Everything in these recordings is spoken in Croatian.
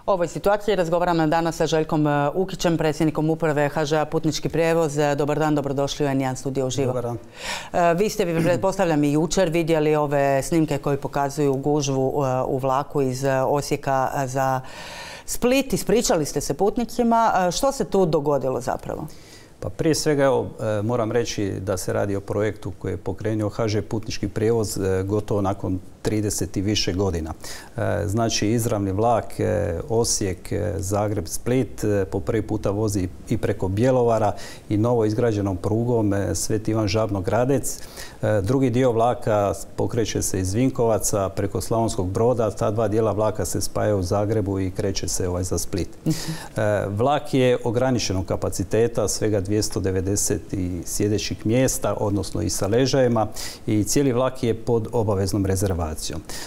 O ovoj situaciji razgovaramo danas sa Željkom Ukićem, predsjednikom uprave HŽ-a Putnički prijevoz. Dobar dan, dobrodošli u N1 studio uživo. Dobar dan. Vi ste, pretpostavljam, i jučer vidjeli ove snimke koji pokazuju gužvu u vlaku iz Osijeka za Split. Ispričali ste se putnicima. Što se tu dogodilo zapravo? Pa prije svega moram reći da se radi o projektu koji je pokrenuo HŽ Putnički prijevoz gotovo nakon 30 i više godina. Znači izravni vlak Osijek, Zagreb, Split po prvi puta vozi i preko Bjelovara i novo izgrađenom prugom Sveti Ivan Žabno-Gradec. Drugi dio vlaka pokreće se iz Vinkovaca preko Slavonskog Broda. Ta dva dijela vlaka se spajaju u Zagrebu i kreće se za Split. Vlak je ograničenog kapaciteta, svega 290 sjedećih mjesta, odnosno i sa ležajima, i cijeli vlak je pod obaveznom rezervacijom.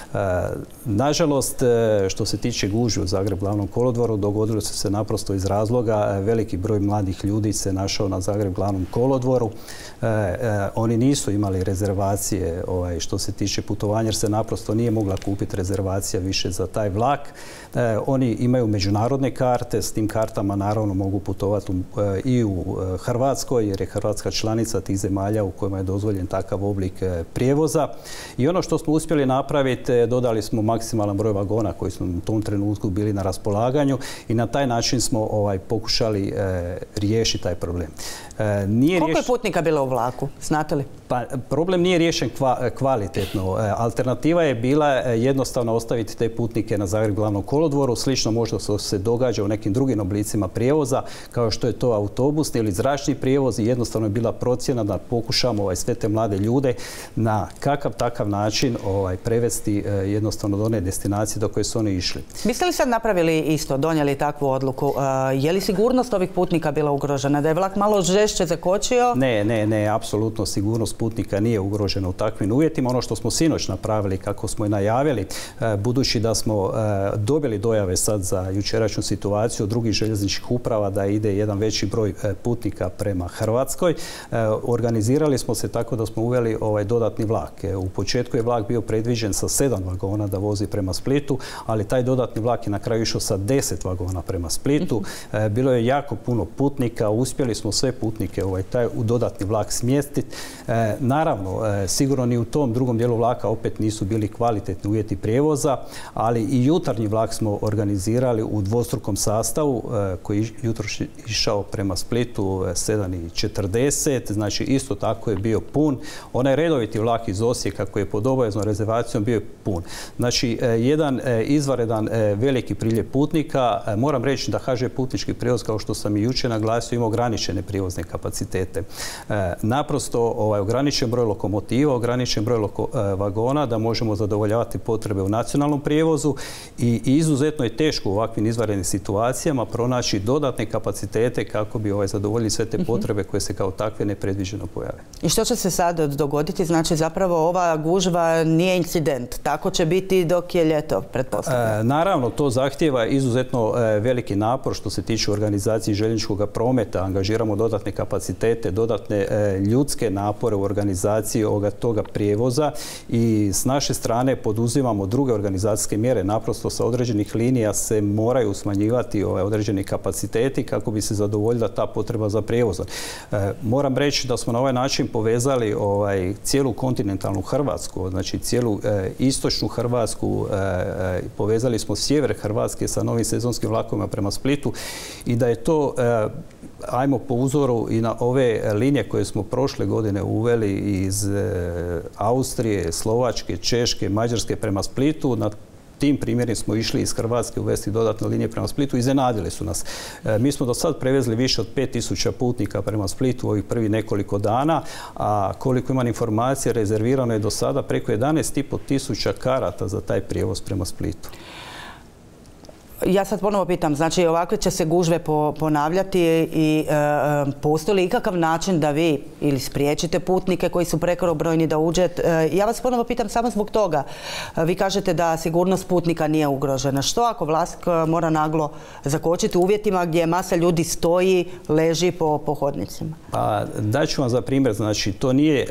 Nažalost, što se tiče gužve u Zagreb glavnom kolodvoru, dogodilo se naprosto iz razloga veliki broj mladih ljudi se našao na Zagreb glavnom kolodvoru. Oni nisu imali rezervacije što se tiče putovanja, jer se naprosto nije mogla kupiti rezervacija više za taj vlak. Oni imaju međunarodne karte, s tim kartama naravno mogu putovati i u Hrvatskoj, jer je Hrvatska članica tih zemalja u kojima je dozvoljen takav oblik prijevoza. I ono što smo uspjeli napraviti, dodali smo maksimalan broj vagona koji su u tom trenutku bili na raspolaganju i na taj način smo pokušali riješiti taj problem. Koliko je putnika bilo u vlaku? Znate li? Pa, problem nije riješen kvalitetno. Alternativa je bila jednostavno ostaviti te putnike na Zagreb glavnom kolodvoru. Slično možda se događa u nekim drugim oblicima prijevoza, kao što je to autobusni ili zračni prijevoz, i jednostavno je bila procjena da pokušamo sve te mlade ljude na kakav takav način prevesti jednostavno do one destinacije do koje su oni išli. Biste li sad napravili isto, donijeli takvu odluku? Je li sigurnost ovih putnika bila ugrožena? Da je vlak malo žešće zakočio? Ne, apsolutno sigurnost putnika nije ugrožena u takvim uvjetima. Ono što smo sinoć napravili, kako smo i najavili, budući da smo dobili dojave sad za jučerašnju situaciju od drugih željezničkih uprava da ide jedan veći broj putnika prema Hrvatskoj, organizirali smo se tako da smo uveli dodatni vlak. U početku je vlak bio predviđen sa 7 vagona da vozi prema Splitu, ali taj dodatni vlak je na kraju išao sa 10 vagona prema Splitu. Bilo je jako puno putnika, uspjeli smo sve putnike u dodatni vlak smjestiti. Naravno, sigurno ni u tom drugom dijelu vlaka opet nisu bili kvalitetni uvjeti prijevoza, ali i jutarnji vlak smo organizirali u dvostrukom sastavu koji je jutro išao prema Splitu 7:40, znači isto tako je bio pun. Onaj redoviti vlak iz Osijeka koji je pod obaveznom rezervacijom bio je pun. Znači, jedan izvanredan veliki priljev putnika. Moram reći da HŽ Putnički prijevoz, kao što sam i jučer naglasio, ima ograničene prijevozne kapacitete. Naprosto ograničen broj lokomotiva, ograničen broj vagona da možemo zadovoljavati potrebe u nacionalnom prijevozu, i izuzetno je teško u ovakvim izvanrednim situacijama pronaći dodatne kapacitete kako bi zadovoljili sve te potrebe koje se kao takve nepredviđeno pojave. I što će se sad dogoditi? Znači, zapravo ova gužva nije incident. Tako će biti dok je ljeto, pretpostavljam. Naravno, to zahtijeva izuzetno veliki napor što se tiče organizacije željezničkog prometa. Angažiramo dodatne kapacitete, dodatne ljudske napore u organizaciji toga prijevoza, i s naše strane poduzimamo druge organizacijske mjere. Naprosto sa određenih linija se moraju smanjivati određeni kapaciteti kako bi se zadovoljila ta potreba za prijevozom. Moram reći da smo na ovaj način povezali cijelu kontinentalnu Hrvatsku, znači cijelu istočnu Hrvatsku, povezali smo sjever Hrvatske sa novim sezonskim vlakovima prema Splitu, i da je to, ajmo po uzoru i na ove linije koje smo prošle godine uveli iz Austrije, Slovačke, Češke, Mađarske prema Splitu. Na tim primjerima smo išli iz Hrvatske uvesti dodatne linije prema Splitu i iznenadili su nas. Mi smo do sad prevezli više od 5000 putnika prema Splitu ovih prvih nekoliko dana, a koliko imam informacije, rezervirano je do sada preko 11.500 karata za taj prijevoz prema Splitu. Ja sad ponovo pitam, znači ovakve će se gužve ponavljati, i postoji li ikakav način da vi ili spriječite putnike koji su prekobrojni da uđe? Ja vas ponovo pitam samo zbog toga. Vi kažete da sigurnost putnika nije ugrožena. Što ako vlak mora naglo zakočiti u uvjetima gdje masa ljudi stoji, leži po hodnicima? Pa, daću vam za primjer, znači to nije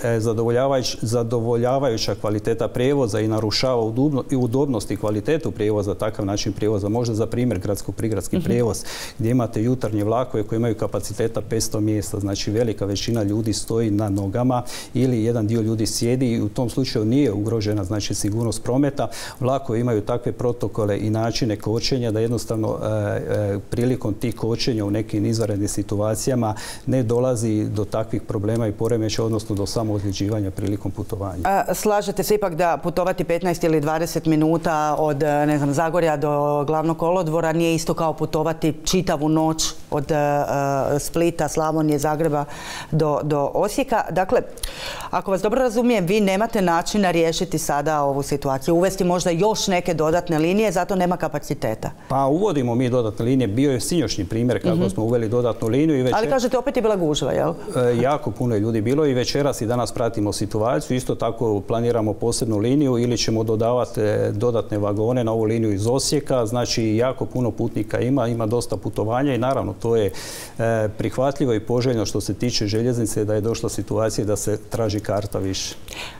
zadovoljavajuća kvaliteta prijevoza i narušava udobnost i kvalitetu prijevoza. Takav način prijevoza može za primjer gradsko-prigradski prijevoz, gdje imate jutarnje vlakove koji imaju kapaciteta 500 mjesta. Znači velika većina ljudi stoji na nogama ili jedan dio ljudi sjedi i u tom slučaju nije ugrožena znači sigurnost prometa. Vlakovi imaju takve protokole i načine kočenja da jednostavno prilikom tih kočenja u nekim izvanrednim situacijama ne dolazi do takvih problema i poremećaja, odnosno do samoozljeđivanja prilikom putovanja. Slažete se ipak da putovati 15 ili 20 minuta od Zagorja do Glavnog kolodvora nije isto kao putovati čitavu noć od Splita, Slavonije, Zagreba do Osijeka. Dakle, ako vas dobro razumijem, vi nemate načina riješiti sada ovu situaciju. Uvesti možda još neke dodatne linije, zato nema kapaciteta. Pa uvodimo mi dodatne linije. Bio je sinoćni primjer kako smo uveli dodatnu liniju. Ali kažete, opet je bila gužva, jel? Jako puno je ljudi bilo i večeras i danas pratimo situaciju. Isto tako planiramo posebnu liniju ili ćemo dodavati dodatne vagone na ovu liniju iz Osijeka. Znači, jako puno putnika ima dosta putovanja i naravno to je prihvatljivo i poželjno što se tiče željeznice da je došla situacija da se traži karta više.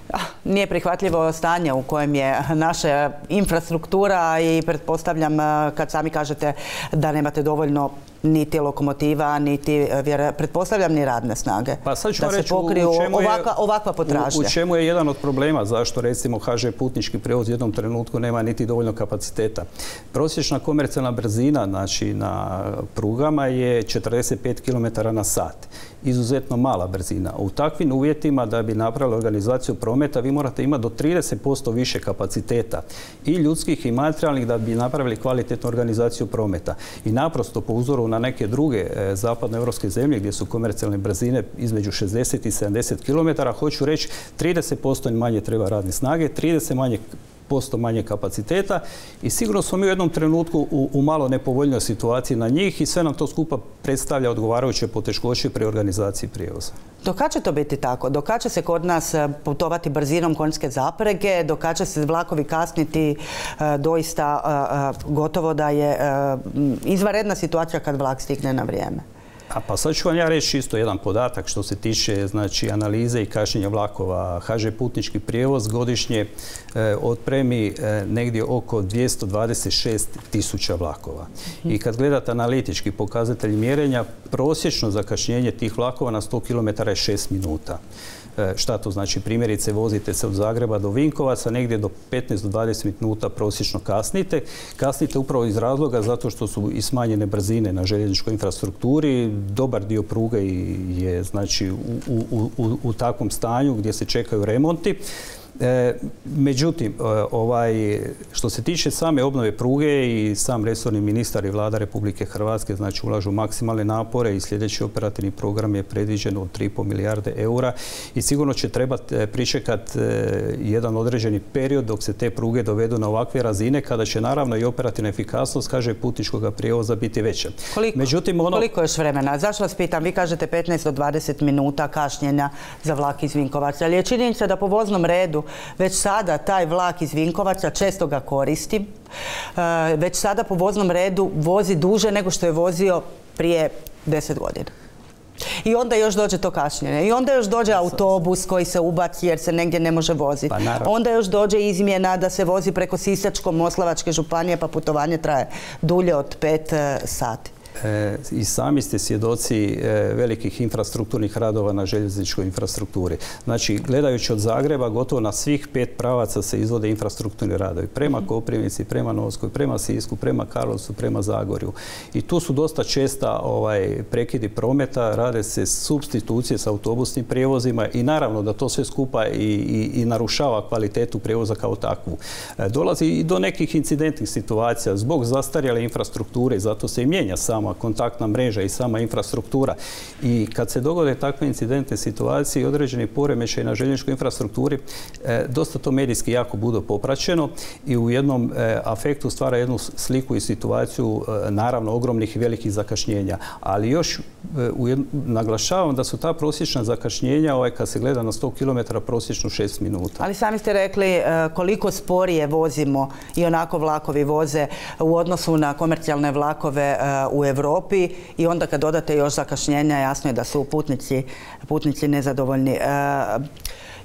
Nije prihvatljivo stanje u kojem je naša infrastruktura i pretpostavljam kad sami kažete da nemate dovoljno niti lokomotiva, niti, pretpostavljam, ni radne snage. Pa sad ću da reći se pokriju ovakva potražnja. U čemu je jedan od problema zašto recimo HŽ Putnički prijevoz u jednom trenutku nema niti dovoljno kapaciteta. Prosječna komercijalna brzina znači, na prugama je 45 km na sat. Izuzetno mala brzina. U takvim uvjetima da bi napravili organizaciju prometa vi morate imati do 30% više kapaciteta i ljudskih i materijalnih da bi napravili kvalitetnu organizaciju prometa. I naprosto po uzoru na neke druge zapadnoevropske zemlje gdje su komercijalne brzine između 60 i 70 km, hoću reći 30% manje treba radne snage, 30% manje kapaciteta i sigurno smo mi u jednom trenutku u malo nepovoljnoj situaciji na njih i sve nam to skupa predstavlja odgovarajuće poteškoće pri organizaciji prijevoza. Do kad će to biti tako? Do kad će se kod nas putovati brzinom konjske zaprege? Do kad će se vlakovi kasniti? Doista gotovo da je izvanredna situacija kad vlak stigne na vrijeme. Pa sad ću vam ja reći isto jedan podatak što se tiče znači, analize i kašnjenja vlakova. HŽ Putnički prijevoz godišnje otpremi negdje oko 226.000 vlakova. I kad gledate analitički pokazatelj mjerenja, prosječno zakašnjenje tih vlakova na 100 km je 6 minuta. Šta to znači? Primjerice, vozite se od Zagreba do Vinkovaca, negdje do 15 do 20 minuta prosječno kasnite. Kasnite upravo iz razloga zato što su i smanjene brzine na željezničkoj infrastrukturi. Dobar dio pruge je znači, u takvom stanju gdje se čekaju remonti. Međutim, što se tiče same obnove pruge i sam resorni ministar i vlada Republike Hrvatske znači ulažu maksimalne napore i sljedeći operativni program je predviđen od 3,5 milijarde eura i sigurno će trebati pričekati jedan određeni period dok se te pruge dovedu na ovakve razine kada će naravno i operativna efikasnost HŽ Putničkog prijevoza biti veća. Koliko još vremena? Zašto vas pitam? Vi kažete 15 do 20 minuta kašnjenja za vlak iz Vinkovaca, ali je činjenica da po voznom redu već sada taj vlak iz Vinkovaca, često ga koristim, već sada po voznom redu vozi duže nego što je vozio prije 10 godina. I onda još dođe to kašnjenje. I onda još dođe autobus koji se ubaci jer se negdje ne može voziti. Onda još dođe izmjena da se vozi preko Sisačko-moslavačke županije pa putovanje traje dulje od 5 sati. I sami ste svjedoci velikih infrastrukturnih radova na željezničkoj infrastrukturi. Znači, gledajući od Zagreba, gotovo na svih 5 pravaca se izvode infrastrukturni radovi. Prema Koprivnici, prema Novskoj, prema Sisku, prema Karlovcu, prema Zagorju. I tu su dosta česta prekidi prometa, rade se supstitucije s autobusnim prijevozima i naravno da to sve skupa i narušava kvalitetu prijevoza kao takvu. Dolazi i do nekih incidentnih situacija zbog zastarjele infrastrukture, zato se i mijenja sama kontaktna mreža i sama infrastruktura. I kad se dogode takve incidentne situacije i određeni poremećaj na željezničkoj infrastrukturi, dosta to medijski jako bude popraćeno i u jednom afektu stvara jednu sliku i situaciju naravno ogromnih i velikih zakašnjenja. Ali još naglašavam da su ta prosječna zakašnjenja kad se gleda na 100 km prosječno 6 minuta. Ali sami ste rekli koliko sporije vozimo i onako vlakovi voze u odnosu na komercijalne vlakove u Europi i onda kad dodate još zakašnjenja jasno je da su putnici nezadovoljni.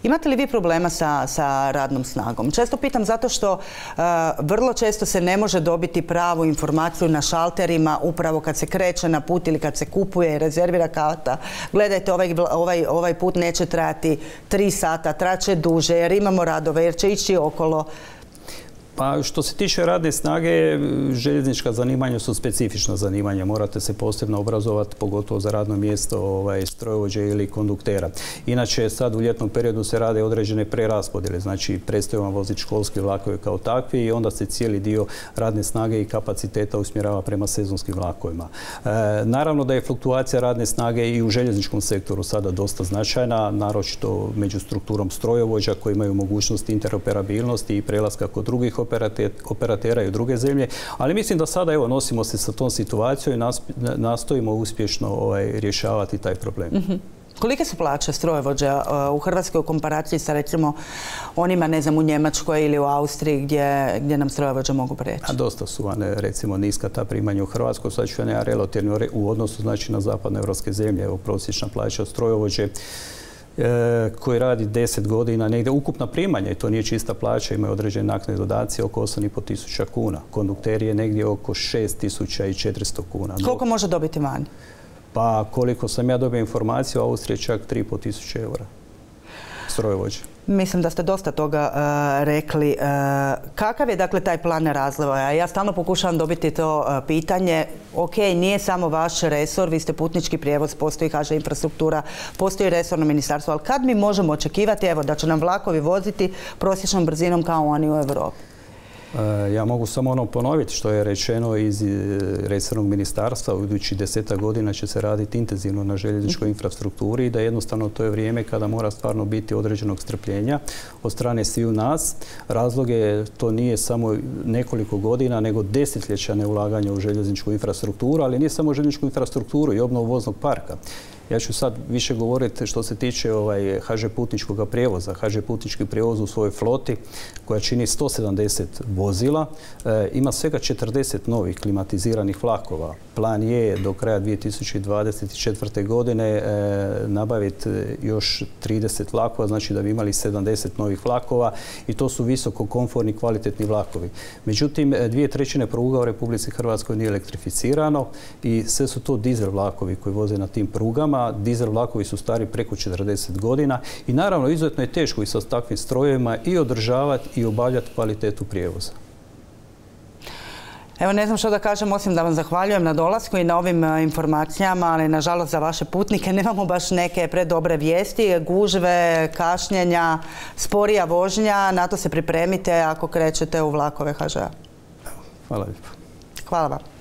Imate li vi problema sa radnom snagom? Često pitam zato što vrlo često se ne može dobiti pravu informaciju na šalterima upravo kad se kreće na put ili kad se kupuje i rezervira karta. Gledajte, ovaj put neće trajati 3 sata, traće duže jer imamo radove, jer će ići okolo. Pa što se tiče radne snage, željeznička zanimanja su specifična zanimanja. Morate se posebno obrazovati, pogotovo za radno mjesto strojovođe ili konduktera. Inače, sad u ljetnom periodu se rade određene preraspodjele. Znači, prestaju vam voziti školski vlakovi kao takvi i onda se cijeli dio radne snage i kapaciteta usmjerava prema sezonskim vlakovima. Naravno da je fluktuacija radne snage i u željezničkom sektoru sada dosta značajna, naročito među strukturom strojovođa koji imaju mogućnost interoperabilnosti i prelaska kod drugih operatera i u druge zemlje, ali mislim da sada nosimo se sa tom situacijom i nastojimo uspješno rješavati taj problem. Kolike su plaće strojovođa u Hrvatskoj u komparaciji sa recimo onima, ne znam, u Njemačkoj ili u Austriji gdje nam strojovođe mogu preći? Dosta su recimo niska ta primanja u Hrvatskoj, sad ću relativno u odnosu znači na zapadnoevropske zemlje. Evo, prosječna plaća strojovođe koji radi 10 godina, negdje ukupna primanja, i to nije čista plaća, imaju određene naknade dodaci, oko 8.500 kuna. Kondukter je negdje oko 6.400 kuna. Koliko može dobiti vani? Pa koliko sam ja dobio informaciju, u Austriji čak 3.500 eura strojovođe. Mislim da ste dosta toga rekli. Kakav je dakle taj plan razvoja? Ja stalno pokušavam dobiti to pitanje. Ok, nije samo vaš resor, vi ste putnički prijevoz, postoji HŽ infrastruktura, postoji resorno ministarstvo, ali kad mi možemo očekivati da će nam vlakovi voziti prosječnom brzinom kao oni u Europi? Ja mogu samo ponoviti što je rečeno iz resornog ministarstva. U idućih 10 godina će se raditi intenzivno na željezničkoj infrastrukturi i da jednostavno to je vrijeme kada mora stvarno biti određenog strpljenja od strane sviju nas. Razlog je, to nije samo nekoliko godina, nego desetljeća neulaganja u željezničku infrastrukturu, ali nije samo željezničku infrastrukturu i obnovu voznog parka. Ja ću sad više govoriti što se tiče HŽ putničkog prijevoza. HŽ putnički prijevoz u svojoj floti koja čini 170 vozila ima svega 40 novih klimatiziranih vlakova. Plan je do kraja 2024. godine nabaviti još 30 vlakova, znači da bi imali 70 novih vlakova i to su visoko komforni, kvalitetni vlakovi. Međutim, 2/3 pruga u Republici Hrvatskoj nije elektrificirano i sve su to dizel vlakovi koji voze na tim prugama. Dizel vlakovi su stari preko 40 godina i naravno izuzetno je teško i sa takvim strojevima i održavati i obavljati kvalitetu prijevoza. Evo, ne znam što da kažem, osim da vam zahvaljujem na dolasku i na ovim informacijama, ali nažalost za vaše putnike nemamo baš neke predobre vijesti, gužve, kašnjenja, sporija vožnja, na to se pripremite ako krećete u vlakove HŽ-a. Hvala lijepo. Hvala vam.